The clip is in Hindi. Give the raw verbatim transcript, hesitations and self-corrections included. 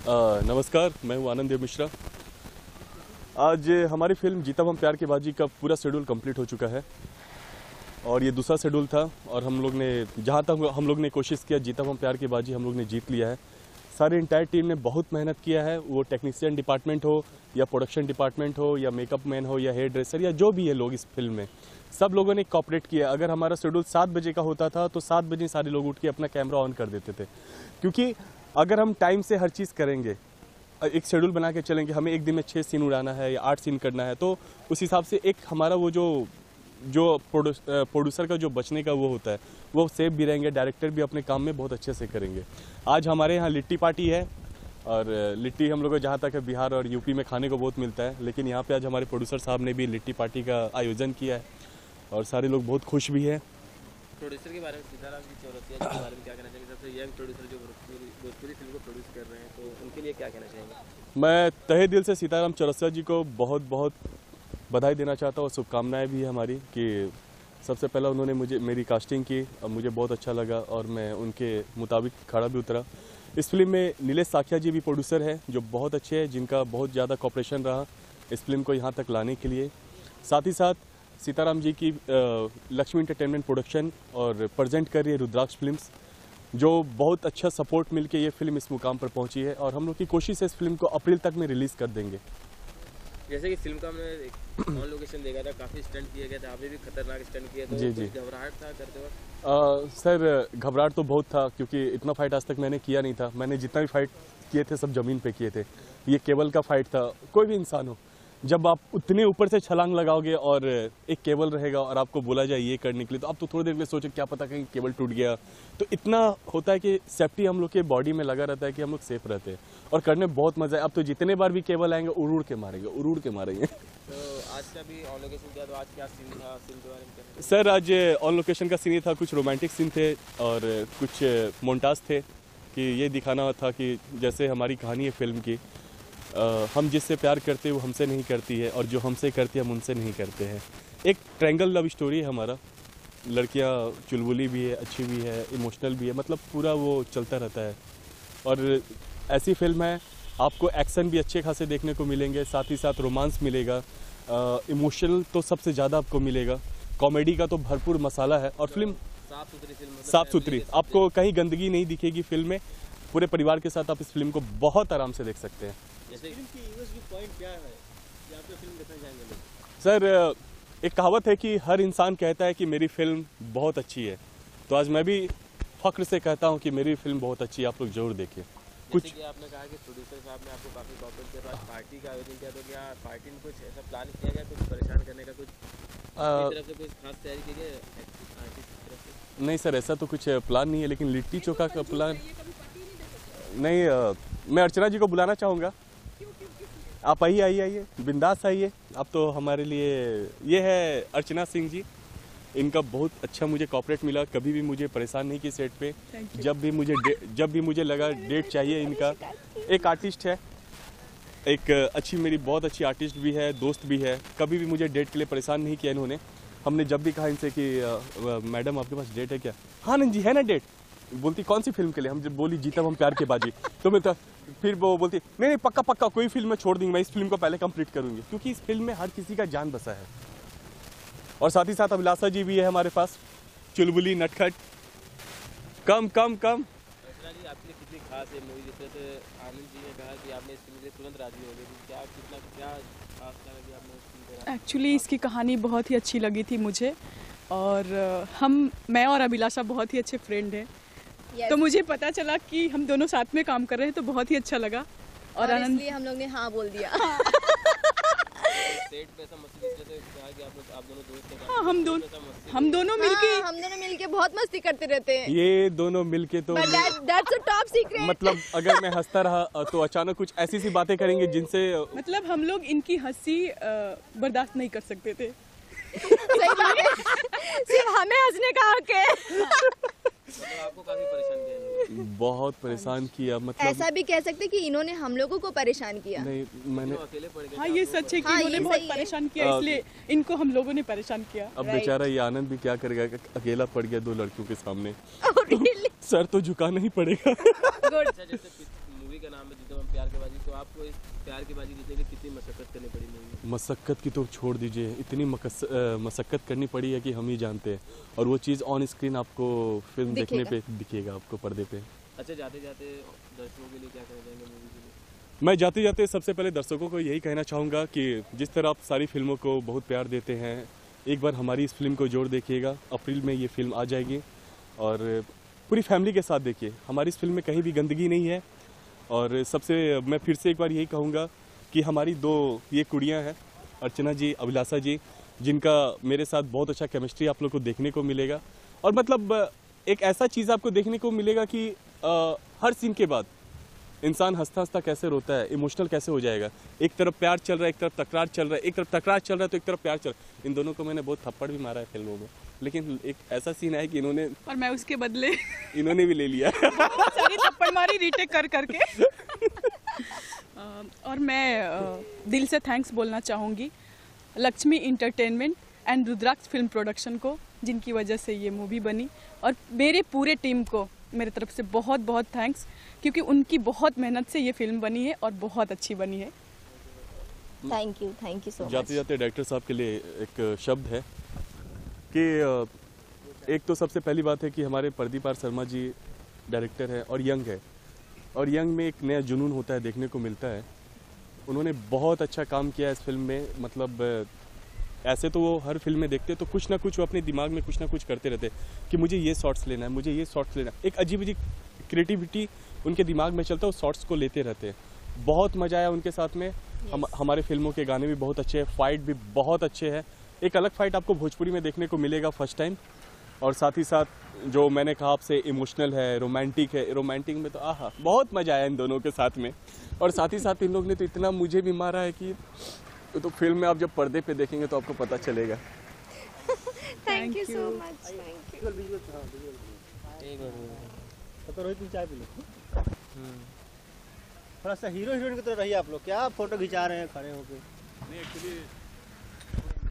आ, नमस्कार, मैं हूं आनंद देव मिश्रा। आज हमारी फिल्म जीता हम प्यार की बाजी का पूरा शेड्यूल कंप्लीट हो चुका है और ये दूसरा शेड्यूल था और हम लोग ने जहां तक हम लोग ने कोशिश किया जीता हम प्यार की बाजी हम लोग ने जीत लिया है। सारी इंटायर टीम ने बहुत मेहनत किया है, वो टेक्नीशियन डिपार्टमेंट हो या प्रोडक्शन डिपार्टमेंट हो या मेकअप मैन हो या हेयर ड्रेसर या जो भी है लोग इस फिल्म में, सब लोगों ने कॉपरेट किया। अगर हमारा शेड्यूल सात बजे का होता था तो सात बजे सारे लोग उठ के अपना कैमरा ऑन कर देते थे, क्योंकि अगर हम टाइम से हर चीज़ करेंगे, एक शेड्यूल बना के चलेंगे, हमें एक दिन में छः सीन उड़ाना है या आठ सीन करना है, तो उस हिसाब से एक हमारा वो जो जो प्रोड्यूसर का जो बचने का वो होता है वो सेफ भी रहेंगे, डायरेक्टर भी अपने काम में बहुत अच्छे से करेंगे। आज हमारे यहाँ लिट्टी पार्टी है और लिट्टी हम लोग को जहाँ तक है बिहार और यूपी में खाने को बहुत मिलता है, लेकिन यहाँ पे आज हमारे प्रोड्यूसर साहब ने भी लिट्टी पार्टी का आयोजन किया है और सारे लोग बहुत खुश भी हैं। प्रोड्यूसर के बारे में सीताराम जी चौरसिया के बारे में क्या कहना चाहेंगे? सबसे यंग प्रोड्यूसर जो भोजपुरी फिल्म को प्रोड्यूस कर रहे हैं, तो उनके लिए क्या कहना चाहेंगे? मैं तहे दिल से सीताराम चौरसिया जी को बहुत बहुत बधाई देना चाहता हूँ, शुभकामनाएं भी है हमारी कि सबसे पहले उन्होंने मुझे मेरी कास्टिंग की और मुझे बहुत अच्छा लगा और मैं उनके मुताबिक खड़ा भी उतरा। इस फिल्म में नीलेश साखिया जी भी प्रोड्यूसर हैं जो बहुत अच्छे हैं, जिनका बहुत ज़्यादा कॉपरेशन रहा इस फिल्म को यहाँ तक लाने के लिए। साथ ही साथ सीताराम जी की लक्ष्मी एंटरटेनमेंट प्रोडक्शन और प्रेजेंट कर रही है रुद्राक्ष फिल्म्स, जो बहुत अच्छा सपोर्ट मिलके ये फिल्म इस मुकाम पर पहुंची है और हम लोग की कोशिश है इस फिल्म को अप्रैल तक में रिलीज़ कर देंगे। जैसे कि फिल्म का हमने एक ऑन लोकेशन देखा था, काफ़ी स्टंट किए गए थे, आपने भी खतरनाक स्टंट किए, तो जी जी घबराहट था करते वक्त? सर घबराहट तो बहुत था, क्योंकि इतना फाइट आज तक मैंने किया नहीं था। मैंने जितना भी फाइट किए थे सब ज़मीन पे किए थे, ये केबल का फाइट था। कोई भी इंसान हो, जब आप उतने ऊपर से छलांग लगाओगे और एक केबल रहेगा और आपको बोला जाए ये करने के लिए, तो आप तो थोड़ी देर के लिए सोचे क्या पता कहीं केबल टूट गया। तो इतना होता है कि सेफ्टी हम लोग के बॉडी में लगा रहता है कि हम लोग सेफ रहते हैं और करने में बहुत मजा है। अब तो जितने बार भी केबल आएंगे उड़ उड़ के मारेंगे, उड़ उड़ के मारेंगे। तो आज का भी ऑन लोकेशन किया, तो आज क्या सीन था? सीन के बारे में क्या? सर आज ऑन लोकेशन का सीन ये था, कुछ रोमांटिक सीन थे और कुछ मोन्टाज थे कि ये दिखाना था कि जैसे हमारी कहानी है फिल्म की, Uh, हम जिससे प्यार करते हैं वो हमसे नहीं करती है और जो हमसे करती है हम उनसे नहीं करते हैं। एक ट्रायंगल लव स्टोरी है हमारा, लड़कियां चुलबुली भी है, अच्छी भी है, इमोशनल भी है, मतलब पूरा वो चलता रहता है। और ऐसी फिल्म है, आपको एक्शन भी अच्छे खासे देखने को मिलेंगे, साथ ही साथ रोमांस मिलेगा, इमोशनल तो सबसे ज़्यादा आपको मिलेगा, कॉमेडी का तो भरपूर मसाला है और फिल्म साफ सुथरी फिल्म, साफ सुथरी, आपको कहीं गंदगी नहीं दिखेगी फिल्म में। पूरे परिवार के साथ आप इस फिल्म को बहुत आराम से देख सकते हैं। जैसे फिल्म की यूएसपी पॉइंट क्या है कि आप फिल्म देखना चाहेंगे लोग? सर एक कहावत है कि हर इंसान कहता है कि मेरी फिल्म बहुत अच्छी है, तो आज मैं भी फख्र से कहता हूं कि मेरी फिल्म बहुत अच्छी है, आप लोग जरूर देखिए। कुछ कि आपने कहा कि प्रोड्यूसर साहब ने आपको काफ़ी कॉपरेट किया, आज पार्टी का आयोजन किया, तो क्या पार्टी में कुछ ऐसा प्लान किया गया, कुछ परेशान करने का, कुछ तरफ से कुछ खास तैयारी की गई आर्टिस्ट की तरफ से? नहीं सर, ऐसा तो कुछ प्लान नहीं है, लेकिन लिट्टी चोखा का प्लान नहीं। आ, मैं अर्चना जी को बुलाना चाहूँगा, आप आइए आइए आइए, बिंदास आइए। आप तो हमारे लिए, ये है अर्चना सिंह जी, इनका बहुत अच्छा मुझे कॉपरेट मिला, कभी भी मुझे परेशान नहीं की सेट पे। जब भी मुझे जब भी मुझे लगा डेट चाहिए इनका, एक आर्टिस्ट है, एक अच्छी मेरी बहुत अच्छी आर्टिस्ट भी है, दोस्त भी है, कभी भी मुझे डेट के लिए परेशान नहीं किया इन्होंने। हमने जब भी कहा इनसे कि मैडम आपके पास डेट है क्या? हाँ नहीं जी है ना डेट। बोलती कौन सी फिल्म के लिए? हम जब बोली जीता हम प्यार की बाजी, तो मैं तो फिर वो बोलती नहीं नहीं पक्का पक्का कोई फिल्म मैं छोड़ दूंगी, मैं इस फिल्म को पहले कंप्लीट करूंगी, क्योंकि इस फिल्म में हर किसी का जान बसा है। और साथ ही साथ अभिलाषा जी भी है हमारे पास, चुलबुली नटखट, कम कम कम। जी आपके लिए कितनी खास है मूवी? जैसे आनंद जी ने कहा कि आपने इस फिल्म के तुरंत राजी हो गए, क्या कितना क्या खास लगा कि आपने? एक्चुअली इसकी कहानी बहुत ही अच्छी लगी थी मुझे, और हम मैं और अभिलाषा बहुत ही अच्छे फ्रेंड हैं। yes. तो मुझे पता चला कि हम दोनों साथ में काम कर रहे हैं, तो बहुत ही अच्छा लगा और, और इसलिए हम लोग ने हाँ बोल दिया। सेट पे ऐसा मस्ती करते थे, कहा कि आप लोग आप दोनों दोस्त हैं। हाँ, हम दोनों हम दोनों मिलके हाँ, हम दोनों मिलके बहुत मस्ती करते रहते हैं। ये दोनों मिलके तो that, that's a top secret। मतलब अगर मैं हंसता रहा तो अचानक कुछ ऐसी सी बातें करेंगे जिनसे मतलब हम लोग इनकी हंसी बर्दाश्त नहीं कर सकते थे। सही बात है, सिर्फ हमें हंसने का हक है। मतलब आपको काफी परेशान किया? बहुत परेशान किया, मतलब ऐसा भी कह सकते कि इन्होंने हम लोगों को परेशान किया। नहीं मैंने तो अकेले पड़ गए? हाँ ये सच है कि हाँ, इन्होंने बहुत परेशान किया, इसलिए इनको हम लोगों ने परेशान किया। अब बेचारा ये आनंद भी क्या करेगा, अकेला पड़ गया दो लड़कियों के सामने। oh, really? सर तो झुकाना ही पड़ेगा। Good. जैसे मूवी का नाम है जीतम हम प्यार की बाजी, तो आपको इस प्यार की बाजी जीतने के लिए कितनी मशक्कत करनी पड़ी मूवी? मशक्क़त की तो छोड़ दीजिए, इतनी मकस मशक्क़त करनी पड़ी है कि हम ही जानते हैं, और वो चीज़ ऑन स्क्रीन आपको फिल्म देखने पे दिखेगा, आपको पर्दे पे। अच्छा, जाते जाते दर्शकों के लिए क्या कहना चाहेंगे मूवी के लिए? मैं जाते जाते सबसे पहले दर्शकों को यही कहना चाहूँगा कि जिस तरह आप सारी फिल्मों को बहुत प्यार देते हैं, एक बार हमारी इस फिल्म को जोड़ देखिएगा। अप्रैल में ये फिल्म आ जाएगी और पूरी फैमिली के साथ देखिए। हमारी इस फिल्म में कहीं भी गंदगी नहीं है, और सबसे मैं फिर से एक बार यही कहूँगा कि हमारी दो ये कुड़ियाँ हैं, अर्चना जी, अभिलाषा जी, जिनका मेरे साथ बहुत अच्छा केमिस्ट्री आप लोग को देखने को मिलेगा। और मतलब एक ऐसा चीज़ आपको देखने को मिलेगा कि आ, हर सीन के बाद इंसान हंसता हंसता कैसे रोता है, इमोशनल कैसे हो जाएगा। एक तरफ प्यार चल रहा है, एक तरफ तकरार चल रहा है, एक तरफ तकरार चल रहा है तो एक तरफ प्यार चल रहा है। इन दोनों को मैंने बहुत थप्पड़ भी मारा है फिल्मों में, लेकिन एक ऐसा सीन है कि इन्होंने और मैं उसके बदले इन्होंने भी ले लिया सारी थप्पड़ मारी रीटेक कर करके। अ, और मैं अ, दिल से थैंक्स बोलना चाहूँगी Lakshmi entertainment and Rudraksh film production को, जिनकी वजह से ये मूवी बनी, और मेरे पूरे टीम को मेरे तरफ से बहुत बहुत थैंक्स, क्योंकि उनकी बहुत मेहनत से ये फिल्म बनी है और बहुत अच्छी बनी है। Thank you, thank you so much. जाते जाते डायरेक्टर साहब के लिए एक शब्द है कि अ, एक तो सबसे पहली बात है कि हमारे प्रदीप आर शर्मा जी डायरेक्टर हैं और यंग है, और यंग में एक नया जुनून होता है, देखने को मिलता है। उन्होंने बहुत अच्छा काम किया इस फिल्म में। मतलब अ, ऐसे तो वो हर फिल्म में देखते तो कुछ ना कुछ वो अपने दिमाग में कुछ ना कुछ करते रहते कि मुझे ये शॉट्स लेना है, मुझे ये शॉट्स लेना है। एक अजीब अजीब क्रिएटिविटी उनके दिमाग में चलता है, वो शॉट्स को लेते रहते हैं। बहुत मज़ा आया उनके साथ में। हम हमारे फिल्मों के गाने भी बहुत अच्छे हैं, फाइट भी बहुत अच्छे हैं। एक अलग फाइट आपको भोजपुरी में देखने को मिलेगा फर्स्ट टाइम, और साथ ही साथ जो मैंने कहा आपसे इमोशनल है, रोमांटिक है। रोमांटिक में तो आहा बहुत मज़ा आया इन दोनों के साथ में, और साथ ही साथ इन लोग ने तो इतना मुझे भी मारा है कि तो फिल्म में आप जब पर्दे पे देखेंगे तो आपको पता चलेगा। Thank you so much, thank you. एक बार तो रोहित चाय पी लो। थोड़ा सा हीरो हीरोइन की तरह रहिए आप लोग, क्या फोटो खिंचा रहे हैं खड़े होके। नहीं एक्चुअली